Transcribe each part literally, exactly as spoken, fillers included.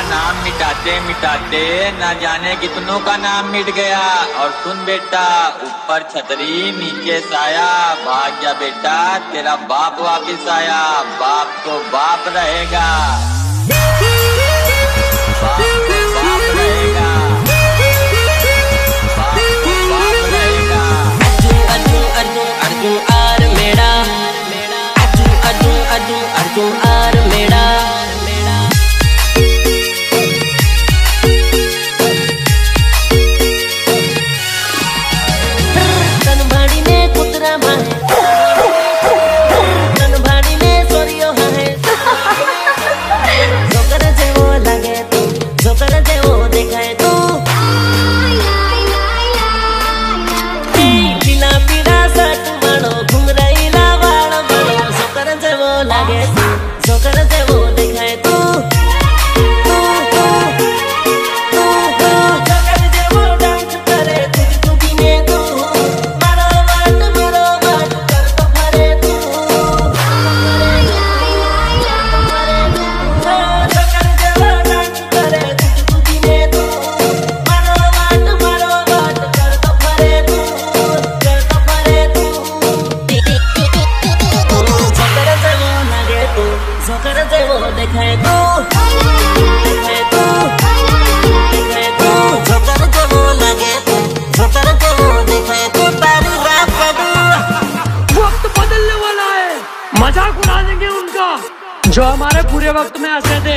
नाम मिटाते मिटाते ना जाने कितनों का नाम मिट गया। और सुन बेटा, ऊपर छतरी नीचे साया, भाग जा बेटा तेरा बाप वापिस आया। बाप तो बाप रहेगा, बाप तो बाप रहेगा, बाप तो बाप रहेगा। अर्जुन अर्जुन अर्जुन अर्जुन आर मेरा, अर्जुन अर्जुन अर्जुन अर्जुन आर मेरा। मजाक उड़ा देंगे उनका जो हमारे पूरे वक्त में हंसे थे।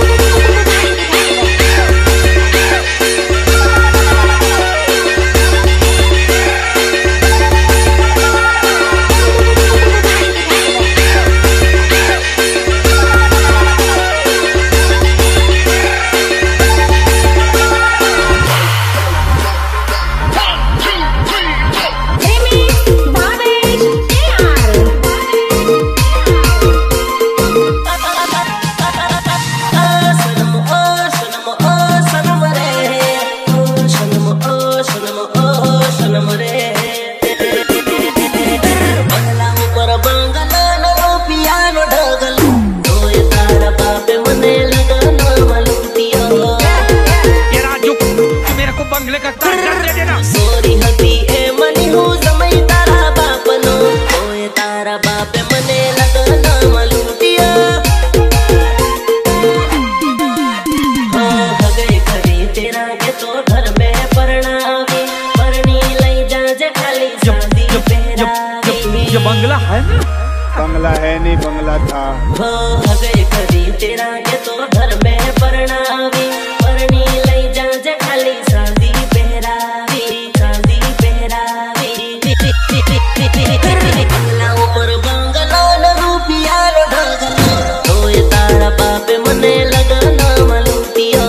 ये बंगला है ना? बंगला है नहीं, बंगला था। हो हगे करी तेरा के तो घर में परणावी, परणी लई जा जे खाली शादी पहरावी, शादी पहरावी। बंगला ऊपर बंगला न रुपिया रो ढगलो, तो ये तारा बाप मने लगना मलूटियो।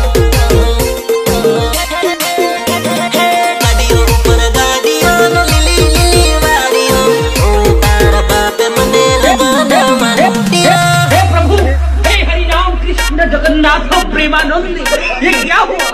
जगन्नाथ प्रेमानंद, ये क्या हुआ?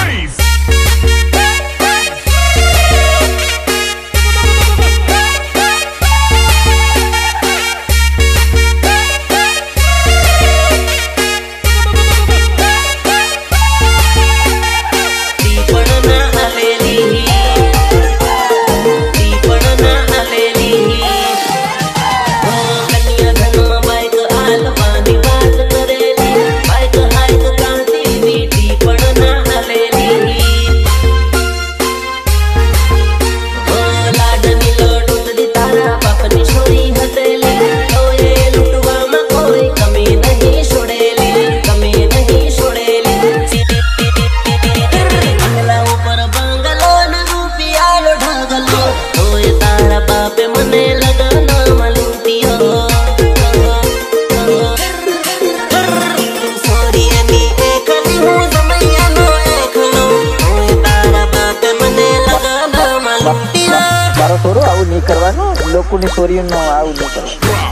મારો થોડો આવું નહીં કરવાનું, લોકોની ચોરીઓનો આવું નહીં કરવાનું।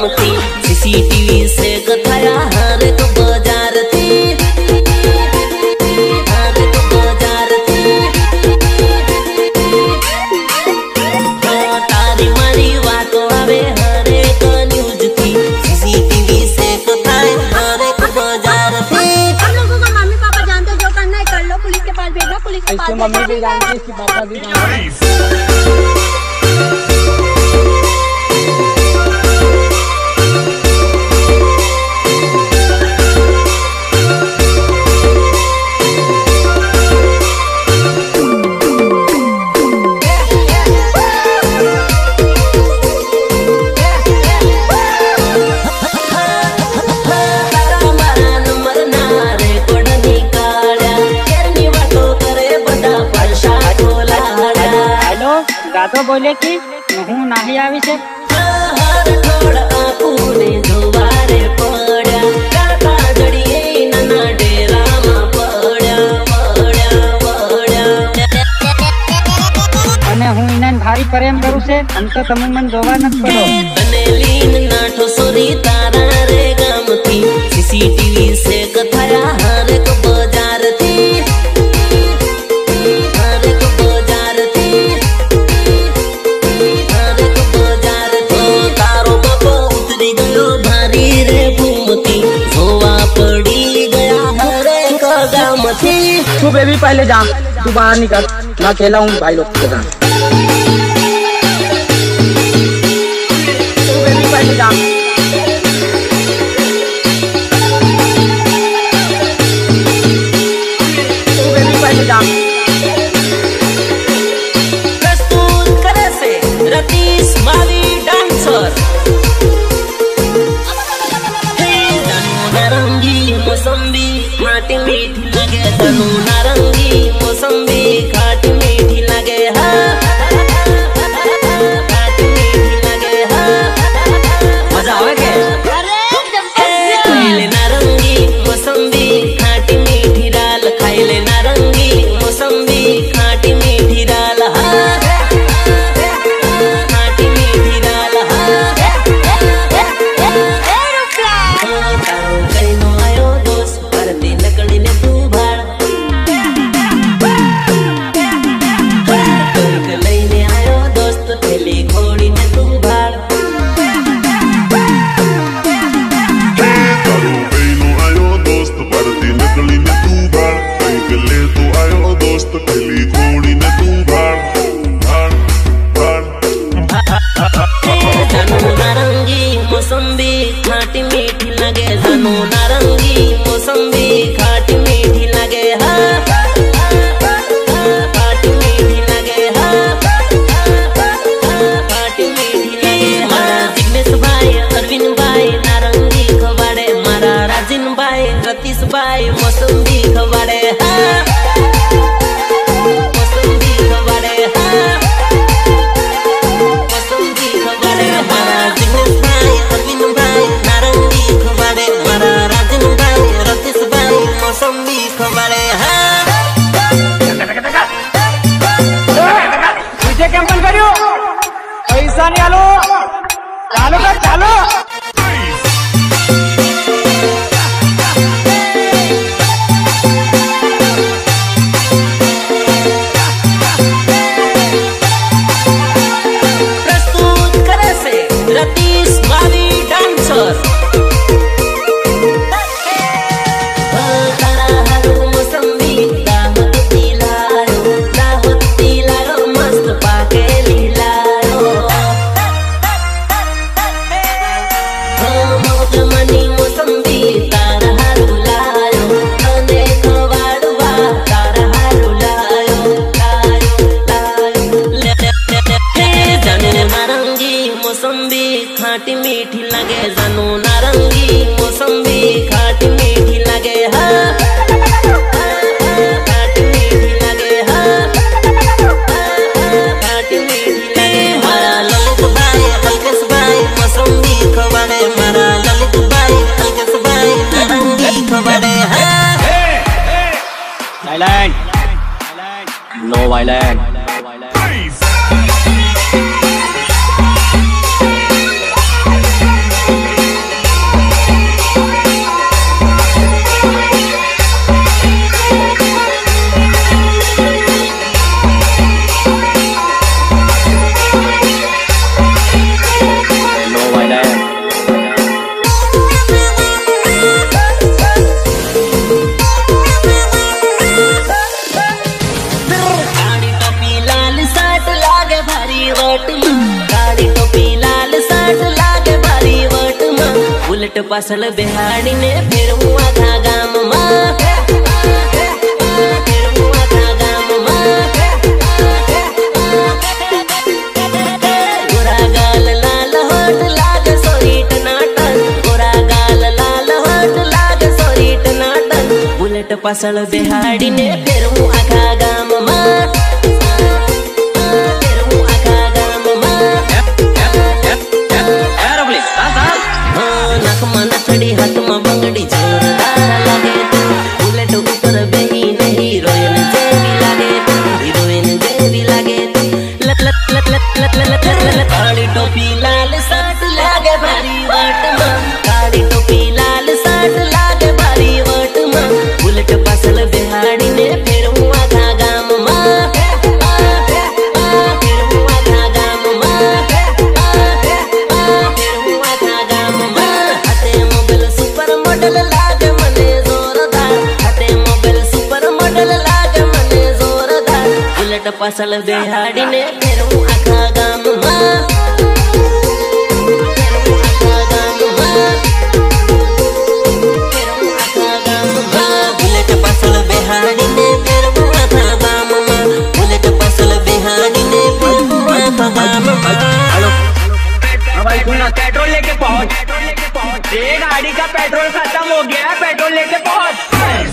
गाम थी, सीसीटीवी से कथाया हर एक बाजार थी, हर एक बाजार थी। हाँ, तारी मारी वातो आवे हर एक न्यूज थी, सीसीटीवी से कथाया हर एक बाजार थी। हम लोगों को मम्मी पापा जानते, जो करना है कर लो, पुलिस के पास भेजना, पुलिस के पास मम्मी भी जानती है, इसकी पापा भी जानते हैं। तो बोले कि हूँ नहीं आवी से हर थोड़ा आपूने जोवारे पड़ा, काका जड़िए नना डेरा मा पड़ा पड़ा पड़ा। अने हूँ इन्हें भारी प्रेम करूँ से अंत तमु मन जोवा न पड़ो। बने लीन नाठो सोरी तारा रे गाम थी, सीसीटीवी से कथाया हर एक बाजार थी, हर एक बाजार थी। तू बेबी पहले जा, तू बाहर निकल, मैं अकेला हूँ भाई लोग के साथ। तू बेबी पहले जा। तू बेबी पहले जा। प्रस्तुत करे से रतीश मावी डांसर। नारंगी मौसम्बी खाटी मीठी लगे, तनु नारंगी मौसम्बी खाटी मीठी लगे, हाँ खाटी मीठी लगे, हाँ मजा आवे के? खाइले नारंगी मौसम्बी खाटी मीठी डाल, खाइले नारंगी मौसम्बी खाटी मीठी डाल, हाँ खाटी मीठी डाल, हाँ। खाटी मीठी लगे, जानू नारंगी मौसम्बी खाटी मीठी लगे, हाँ खाटी मीठी लगे, हाँ खाटी मीठी लगे। मारा जिग्नेश भाई अरविंद भाई नारंगी खवाड़े, मारा राजिन भाई रतीश भाई मौसम्बी खवाड़े, हाँ मौसम्बी खवाड़े, हाँ मौसम्बी खवाड़े। मारा जिग्नेश भाई अरविंद भाई नारंगी खवाड़े, मारा राजन भाई रतीश भाई मौसम्बी खवाड़े, हाँ। मुझे कैंपन करियो, पैसा नहीं आलो, चालो कर चालो। प्रस्तुत करे से रतीश मावी डांसर। मस्त पाके लीलारो, खाटी मीठी लगे, जानू नारंगी मौसम्बी खाटी मीठी लगे, हाँ खाटी मीठी लगे, हाँ खाटी मीठी लगे। मारा ललित भाई अलकेश भाई मौसम्बी खवाड़े, मारा ललित भाई अलकेश भाई नारंगी खवाड़े, हाँ। Silent, no violent. वट मां, काली टोपी लाल साट लागे भारी वट मां, बुलेट पासल बिहाड़ी ने फिर हुआ था गाम मां, फिर हुआ था गाम मां। गोरा गाल लाल होठ लागे सोरी टनाटन, गोरा गाल लाल होठ लागे सोरी टनाटन, बुलेट पासल बिहाड़ी ने फिर हुआ था गाम मां, फिर हुआ था गाम मां। नाक में नथड़ी हाथ में बंगड़ी जोरदार लागे, बुलेट ऊपर बेही ने हीरोइन जेवी लागे, हीरोइन जेवी लागे। लत लत लत लत लत लत लत काली टोपी लाल साट लागे भारी वट मां, काली टोपी लाल साट लागे भारी वट मां, बुलेट पासल बिहाड़ी ने फिर हुआ था गाम मां, फिर हुआ था गाम मां, फिर हुआ था गाम मां। हाथे मोबाइल सुपर मॉडल लागे मने जोरदार, हाथे मोबाइल सुपर मॉडल लागे मने जोरदार, बुलेट पासल बिहाड़ी ने फिर हुआ था गाम मां, फिर हुआ था गाम मां, फिर हुआ था गाम मां। बुलेट पासल बिहाड़ी ने फिर हुआ था गाम मां, बुलेट पासल बिहाड़ी ने फिर हुआ था गाम मां। हेलो भाई सुनना, पेट्रोल लेके पहुंच, पेट्रोल लेके पहुंच, ये गाड़ी का पेट्रोल खत्म हो गया है, पेट्रोल लेके पहुंच।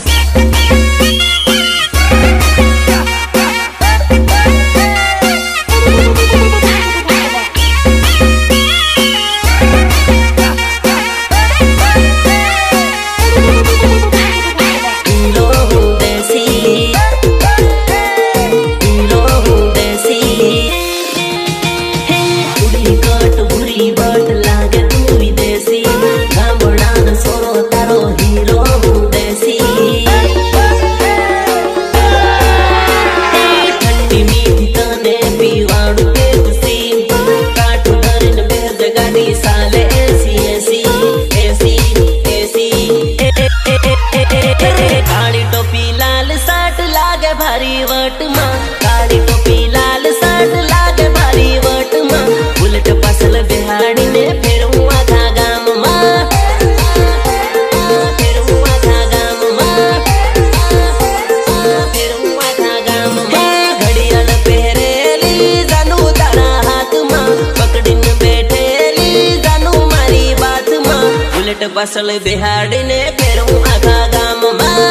काली टोपी लाल साट लागे भारी वट मां, काली टोपी लाल साट लागे भारी वट मां, बुलेट पासल बिहाड़ी ने फिर हुआ था गाम मां, फिर हुआ था गाम मां, फिर हुआ था गाम मां। घड़ियाल पहरेली जानू तारा हाथ मां, पकड़ीन बैठेली जानू मारी बात मां, बुलेट पासल बिहाड़ी ने फिर हुआ था गाम मां,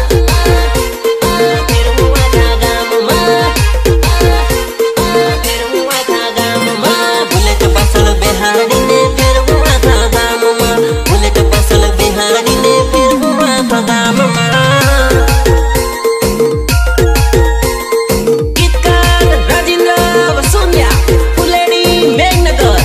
फिर हुआ था गाम मां, फिर हुआ था गाम मां। बुलेट पासल बिहाड़ी ने फिर हुआ था गाम मां, बुलेट पासल बिहाड़ी ने फिर हुआ था गाम मां। गीतकार राजेंद्र वसुंधरा, फुलेड़ी मेघनगर।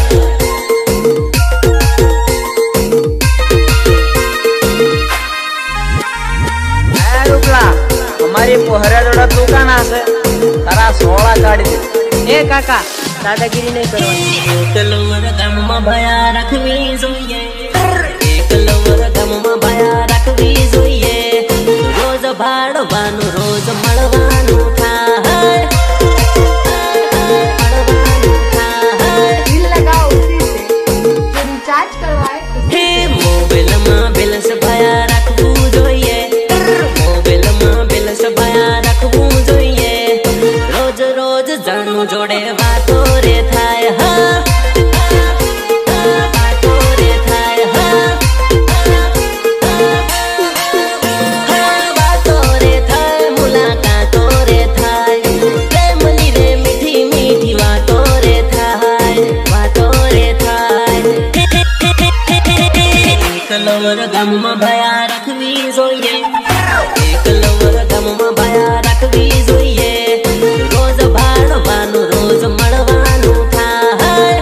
हमारी पोहरा जोड़ा तू का ना से तारा सोला काढ़ी दे। ए काका दादागिरी नहीं करवानी। एक लवर गम में भया रखवी जोइए, एक लवर गम में भया रखवी जोइए, रोज भाड़वानु रोज मळवानु थाय, मळवानु थाय। बिल लगाओ उसी से, जो रिचार्ज करवाए हे मोबाइल में बिल से भया रखवू जोइए, मोबाइल में बिल से भया रखवू जोइए, रोज रोज जानू जोड़े वातो रे थाय हा, वातो रे थाय हा, वातो रे थाय, मुलाकातो रे थाय, प्रेमनी रे मीठी मीठी वातो रे थाय, वातो रे थाय। एक लवर गम में भया रखवी जोइए, एक लवर गम में भया रखवी जोइए, रोज भाड़वानु रोज मळवानु थाय,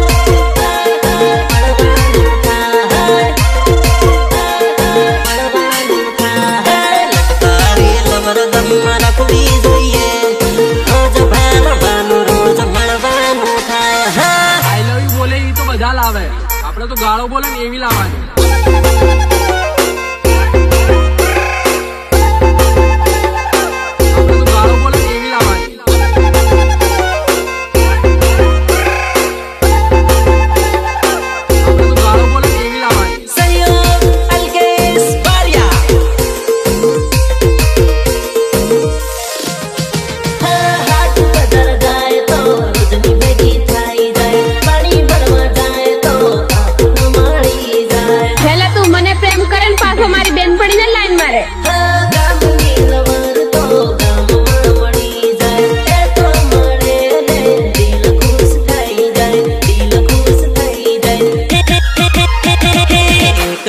मळवानु थाय, मळवानु थाय। लटकारी लवर गम में रखवी जोइए, रोज भाड़वानु रोज मळवानु थाय। आई लव यू बोले ही तो मजा लावे, આપણે તો ગાળો બોલે ને એવી લાવવાની। આપણે તો ગાળો બોલે ને એવી લાવવાની।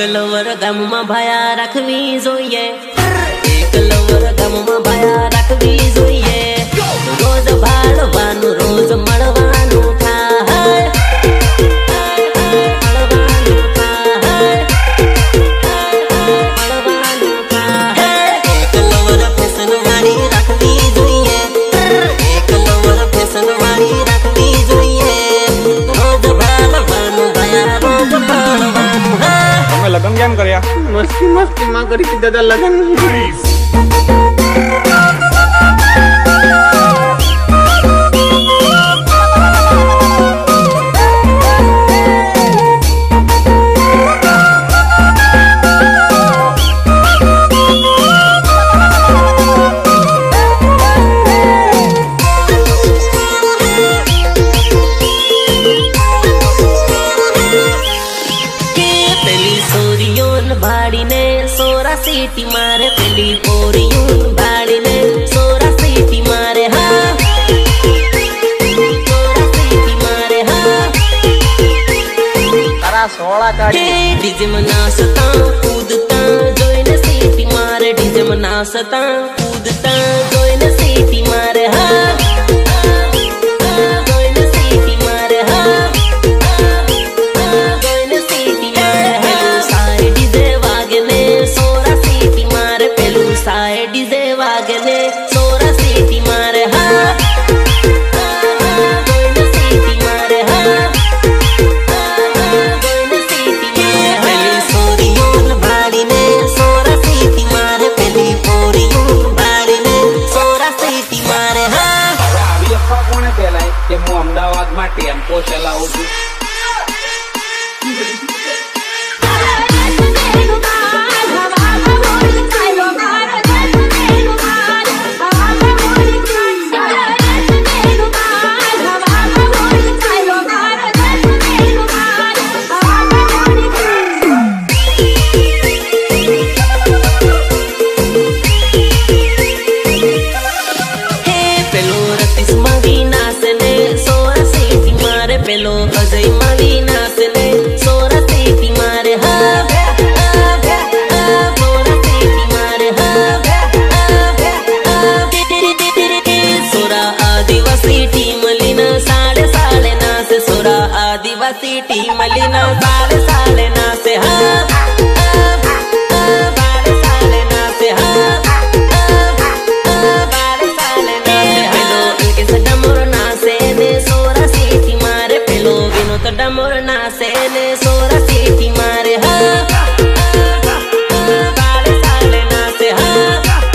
लवर गम में भाया रखवी જોઈએ એક લવર ગમ માં ભાયા રખવી જોઈએ રોજ ભાળવાનું રોજ મળવાનું થાય મળવાનું થાય મળવાનું થાય એક લવર ફેશન વાળી રખવી જોઈએ એક લવર ફેશન વાળી રખવી જોઈએ રોજ ભાળવાનું ભાયા રોજ ભાળવાનું તમે લગન કેમ કર્યા मस्ती मस्ती माँ करी की दादा लगन सीटी मारे पेली पोरियून बाड़ी ने सोरा सीटी मारे हाँ सोरा सीटी मारे हाँ तारा सोला काढ़ी डीजे में नाचता कूदता जोइन सीटी मारे डीजे में नाचता कूदता जोइन सीटी मारे हाँ जोइन सीटी मारे हाँ जोइन सीटी मारे हाँ सारे डीजे वागने साए डीजे वागने सोरा सीटी मारे हाँ गोइन सीटी मारे हाँ गोइन सीटी मारे पेली सोरियोन बाड़ी ने सोरा सीटी मारे पेली पोरियोन बाड़ी ने सोरा सीटी मारे हाँ अभी अप्पा कोने कहलाए कि मैं अहमदाबाद में टेम्पो चलाऊं छू पेलो अजय मवीना से ने सोरा सीटी मारे हाँ सोरा सीटी मारे हाँ सोरा आदिवासी टीम लीना साले साले ना से सोरा आदिवासी टीम लीना साले साले ना से हाँ साले साले ना से हाँ साले साले ना से हेलो इनके से डमोर ना से ने सोरा सीटी मारे पेलो विनो तो डमोर ना से ने सोरा सीटी मारे हाँ साले साले ना से हाँ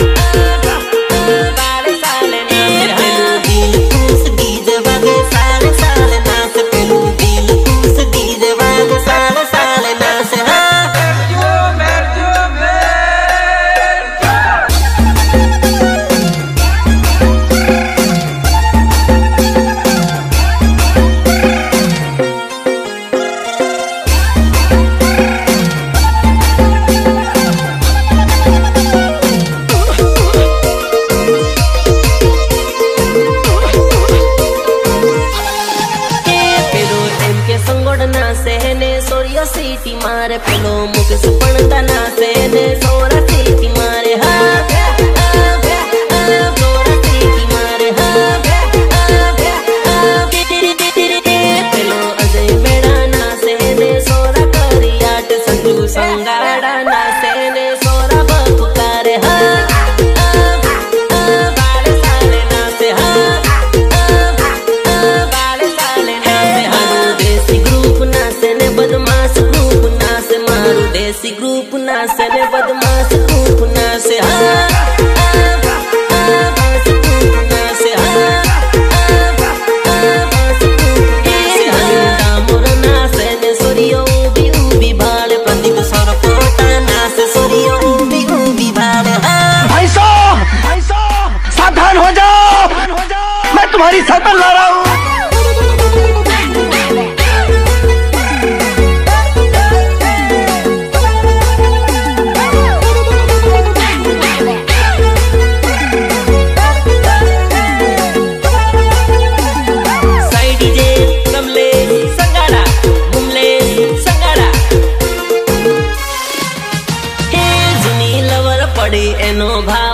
साले साले ना से पेलो दिल खुश डीजे वागे साले साले ना से पेलो दिल खुश डीजे वागे साले साले ना से हाँ सीटी मारे पेलो मुकेश पणता ना से ने सोरा सीटी मारे हाँ सोरा सीटी मारे हाँ पेलो अजय मेड़ा ना से ने सोरा करियाट संजू संगाड़ा ना से ने सोरा बपुकारे हाँ बाले साले ना से हाँ बाले साले ना से हाँ देसी ग्रुप ना से ने बदमाश ग्रुप ना से मारू देसी ग्रुप ना से ने बदमाश ग्रुप ना से हाँ बदमाश ग्रुप ना से हाँ बदमाश ग्रुप ना से हाँ डामोर ना से ने सोरियो उबी उबी भाले प्रदीप सौर कोटा ना से सोरियो उबी उबी भाले हाँ भाई साहब भाई साहब सावधान हो जाओ मैं तुम्हारी सर्कल ला रहा हूँ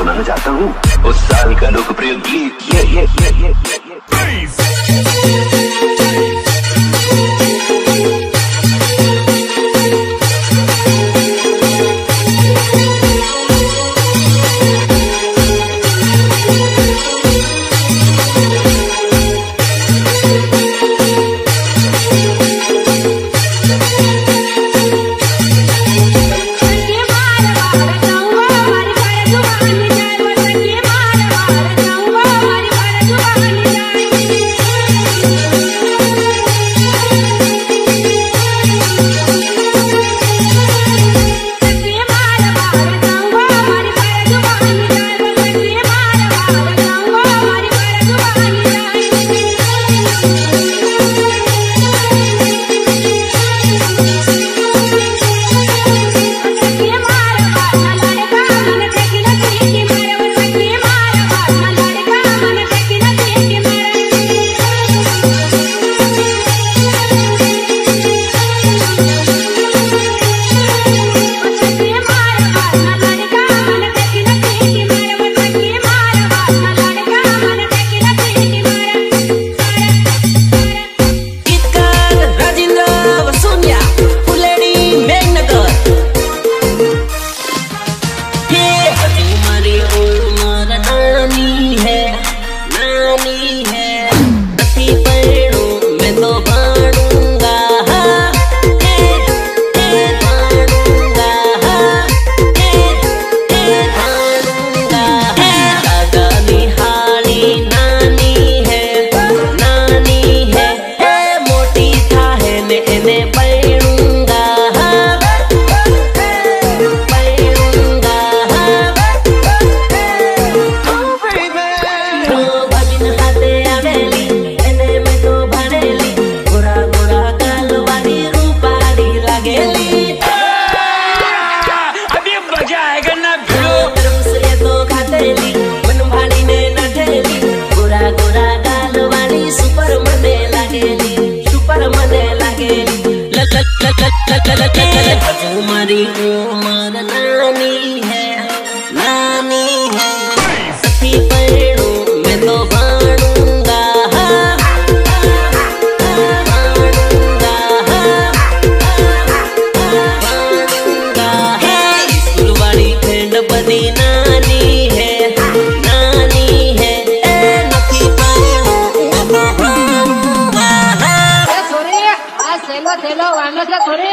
सुनाना चाहता हूँ उस साल का लोकप्रिय गीत ये ये ये ये ये हमारी उम्र नानी है, नानी है, सखी पैरों में तो बाणूंगा, बाणूंगा, बाणूंगा। स्कूल वाली फ्रेंड बनी नानी है, नानी है, नखी पैरों में तो बाणूंगा। चलो चलो वाला से थोड़ी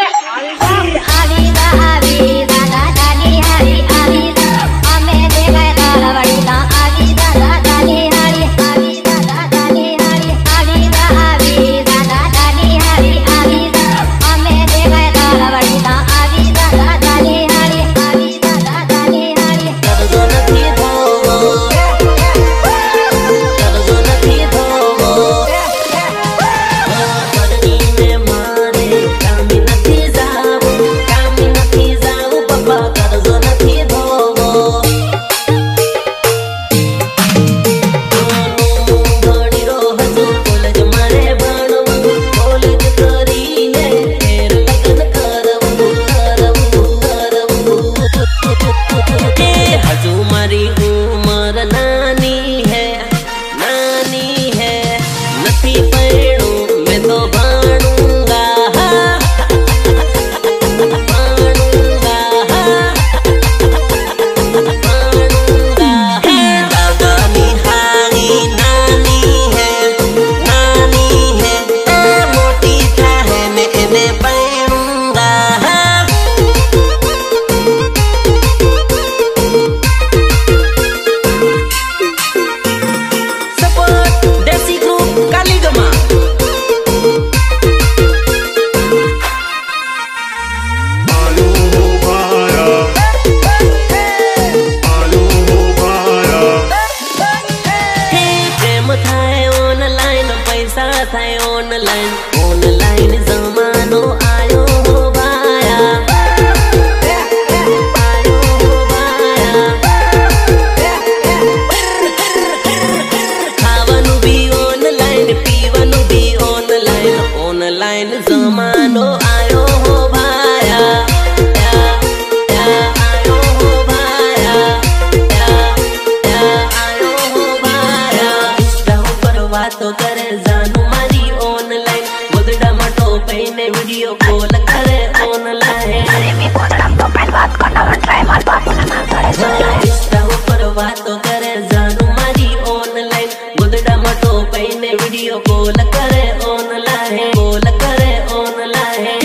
वातो करे जानू मारी ऑनलाइन गोदड़ा मटो पहने वीडियो कॉल करे ऑनलाइन अरे मी गोदड़ा मोबाइल बात करना ट्राई मार बाबू ना करे इंस्टा ऊपर वातो करे जानू मारी ऑनलाइन गोदड़ा मटो पहने वीडियो कॉल करे ऑनलाइन कॉल करे ऑनलाइन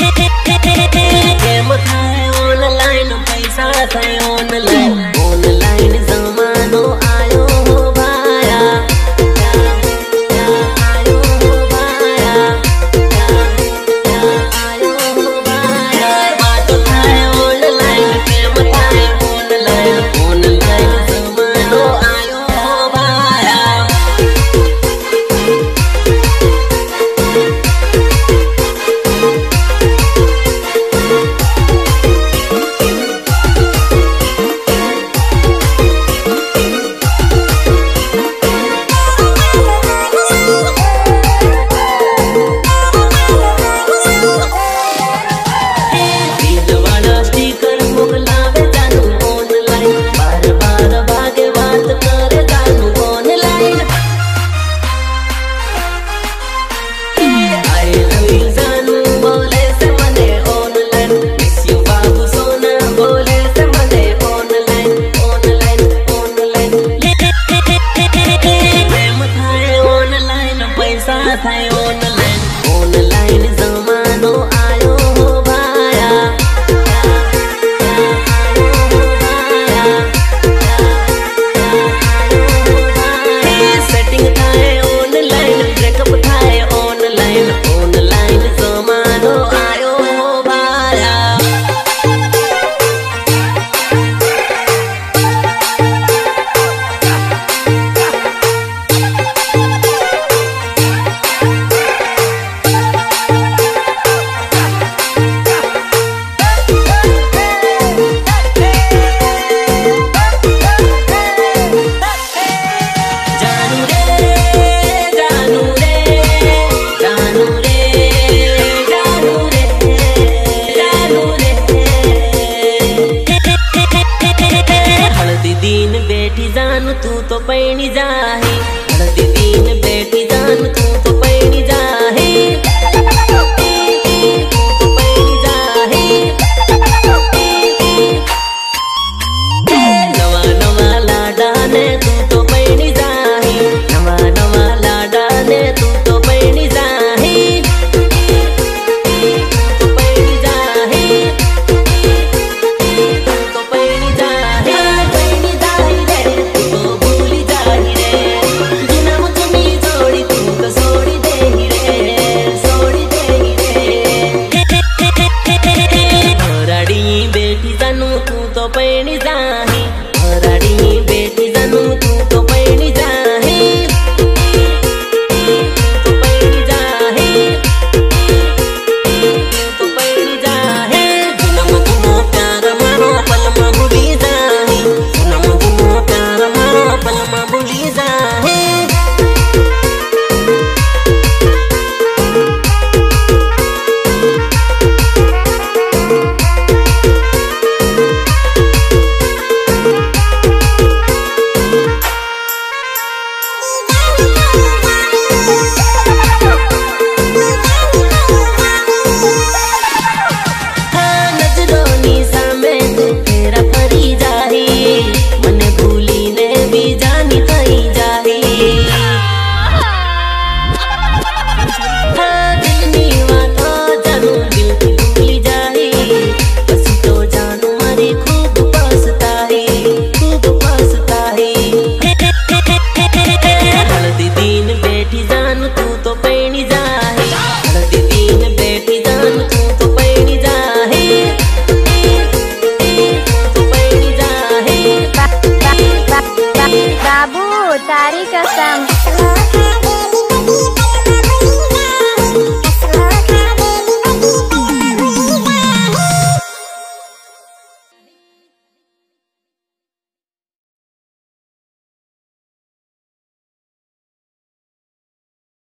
गेम खाए ऑनलाइन पैसा खाए ऑनलाइन ऑनलाइन जमानो आयो हो भाया आयो हो भाया आयो हो भाया बात खाए ऑनलाइन गेम खाए ऑनलाइन ऑनलाइन जमानो आयो हो भाया तू तो पैनी जाही हल्दी दिन बेटी जान तू तो पैनी जाही तू तो पैनी जाही नवा नवा लाडा ने तू तो पैनी जाही नवा नवा लाडा ने तू तो पैनी जाही तू तो पैनी जाही तू तो पैनी जाही पैनी जाही रे तू तो भूली जाही रे बिना मुझमी जोड़ी तू तो सोड़ी देही रे सोड़ी देही रे हराड़ी बेटी जानू तू तो पैनी जाही हराड़ी बेटी जानू तू तो पैनी जाही तू तो पैनी जाही तू तो पैनी जाही जुनम जुनो प्यार मारो पलमा भूली जाही जुनम जुनो प्यार मारो पलमा भूली जाही बाबू तारी कसम